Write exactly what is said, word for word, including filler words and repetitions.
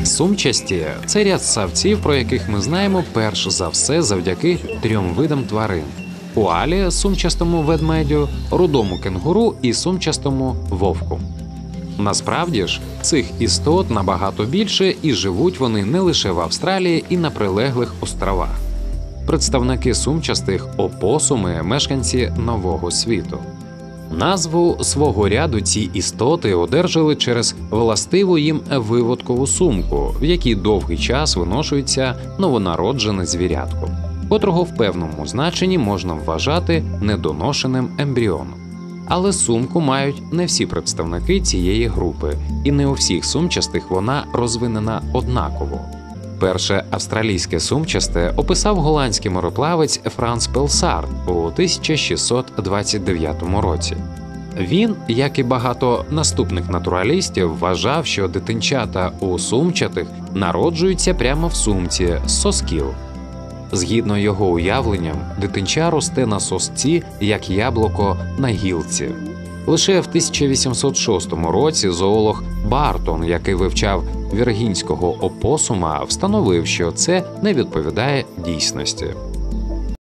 Сумчасті – це ряд ссавців, про яких ми знаємо перш за все завдяки трьом видам тварин – коалі, сумчастому ведмедю, рудому кенгуру і сумчастому вовку. Насправді ж, цих істот набагато більше, і живуть вони не лише в Австралії і на прилеглих островах. Представники сумчастих – опосуми, мешканці Нового світу. Назву свого ряду ці істоти одержали через властиву їм виводкову сумку, в якій довгий час виношується новонароджене звірятко, котрого в певному значенні можна вважати недоношеним ембріоном. Але сумку мають не всі представники цієї групи, і не у всіх сумчастих вона розвинена однаково. Перше австралійське сумчасте описав голландський мореплавець Франц Пелсард у тисяча шістсот двадцять дев'ятому році. Він, як і багато наступних натуралістів, вважав, що дитинчата у сумчатих народжуються прямо в сумці з сосків. Згідно його уявленням, дитинча росте на сосці, як яблуко на гілці. Лише в тисяча вісімсот шостому році зоолог Бартон, який вивчав віргінського опосума, встановив, що це не відповідає дійсності.